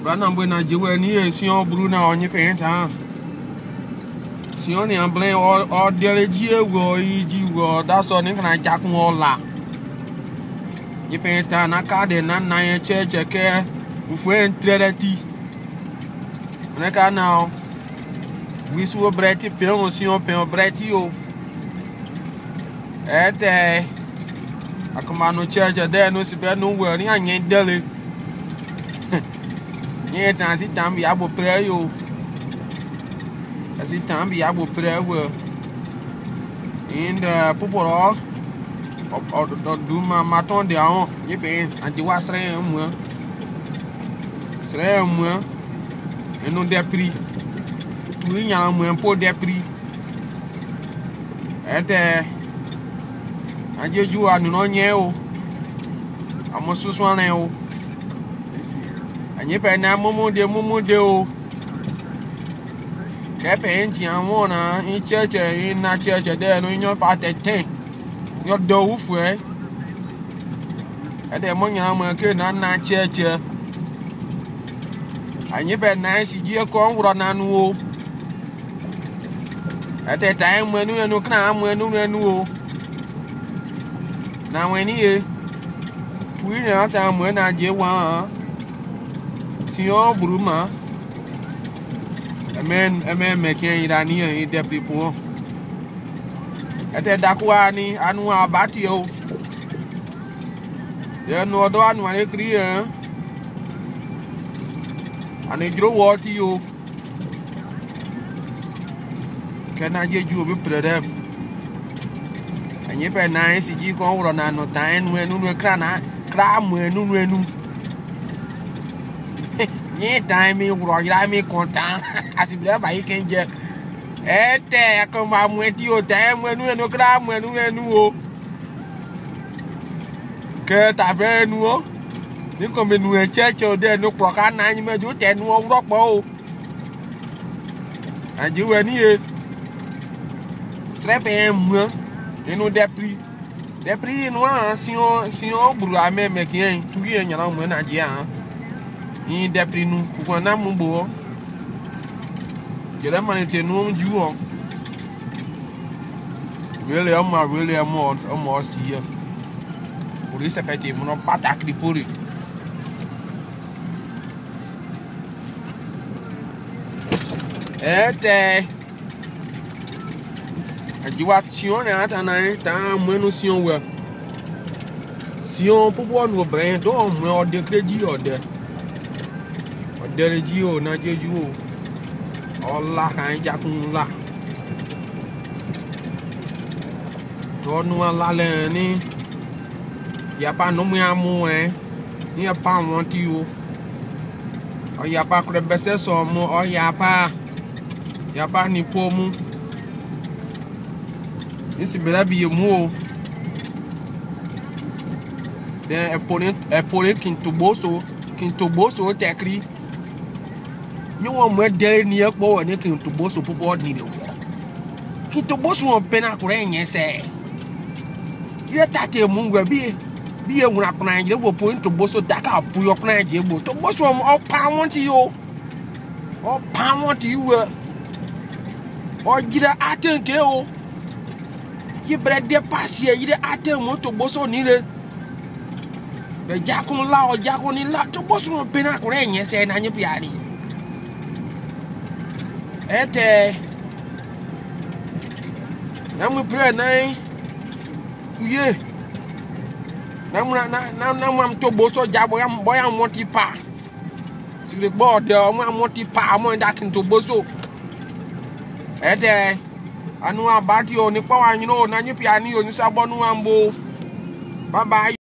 Brana mbena jiwe ni sion bruna onye penta. Sion ni amble o deleji ewo iji wo that's all ni kana jakun ola. Ni penta na kade na na cheche ke ufu entreleti. Na ka now. We so breti pe on sion pe on breti o. Ete akomano cheche de no si be no we ni anyen dele. Nye tansi tambi abo pre yo. Asi tambi abo pre wo. In the poporo o do maton de an. Ye pe anti wa sre mo. Sre mo. Eno de prix. Tu nya mo po de prix. Ete anje ju anu no nye o. Amo susu ane o. Anye pe na mumu de o. Kepe enji anwona in cheche in na cheche de no nyo pa tete. Yo do ufu e. Ede mo nya mo ke na cheche. Anye pe na si ji ko nwro na nu o. Ede time mwenu no kna mwenu o. Na weni e. Tuwi na ta mwena je wa. Sion Bruma. Amen making Iranian in the people. At the Dakwani, anu abatio. There no do one one clear. And it drew water you. Can I get you a bit them? And you pay nice, you go on no time when you cram when you. Ye time me ro me content asibile ba yiken je ete akoma mweti o time wenu no kra mwenu o ke ta be nu o ni ko me nu e cheche de no pro ka na Nyemenju te nu o ropo o anji we ni e srepe mu enu de prix no an sion buru ame me kien tu ye nyana mu na je an in depri nu ku na mbo jere manete nu ju on really am si ya pour esse pete mo patak di pori ete ajiwation na ta na ta mwenu sion we sion popo no brand do mo de kreji ode Derejio na jeju Allah kan jakun la to nu ala le ni ya pa no mu amu ni ya pa won ti o ya pa kure bese so mo ya pa ni po mu isi bela bi mu o den epone kintoboso tekri ni won mo de ni epo ni kintoboso popo ni le kintoboso won pena kure yen se ile tate mu gwa bi e wura kuna je bo po kintoboso daka pu yo kuna je bo to boso o pa won ti yo o pa won ti we o jira atenke o yi bre dépasser yi aten mo to boso ni le be jakun la o jakun ni la to boso won pena kure yen se na nyi piari ete namu pre nai uye namu am to boso jabo yam boya monti pa sile bo de o am monti pa mo nda kin to boso ete anu abati o ni pa wa yin o na nyi piani o ni sabonu ambo bye bye.